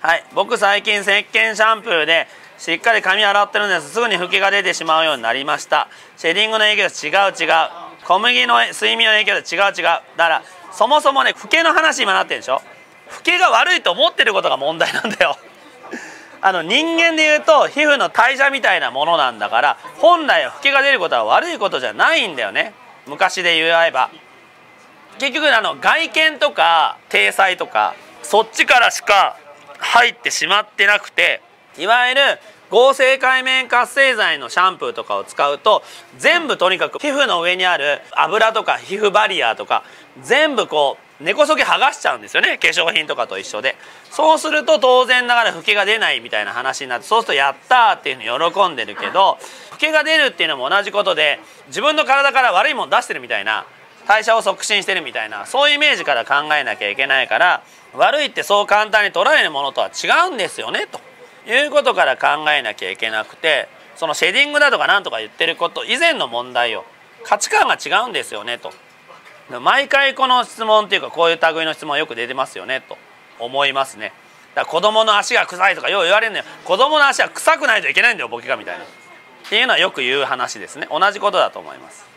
はい、僕最近石鹸シャンプーでしっかり髪洗ってるんです。すぐにフケが出てしまうようになりました。シェディングの影響で違う。小麦の睡眠の影響で違う。だからそもそもね、フケの話今なってるでしょ。フケが悪いと思ってることが問題なんだよ。人間でいうと皮膚の代謝みたいなものなんだから、本来はフケが出ることは悪いことじゃないんだよね。昔で言えば結局外見とか体裁とかそっちからしか入ってしまってなくて、いわゆる合成界面活性剤のシャンプーとかを使うと全部とにかく皮膚の上にある油とか皮膚バリアとか全部こう根こそぎ剥がしちゃうんですよね。化粧品とかと一緒で。そうすると当然ながらフケが出ないみたいな話になって、そうするとやったーっていうふうに喜んでるけど、フケが出るっていうのも同じことで、自分の体から悪いもの出してるみたいな、代謝を促進してるみたいな、そういうイメージから考えなきゃいけないから、悪いってそう簡単に捉えるものとは違うんですよねということから考えなきゃいけなくて、そのシェディングだとかなんとか言ってること以前の問題を、価値観が違うんですよねと。毎回この質問っていうか、こういう類の質問よく出てますよねと思いますね。だから子供の足が臭いとかよう言われるのよ。子供の足は臭くないといけないんだよボケがみたいなっていうのはよく言う話ですね。同じことだと思います。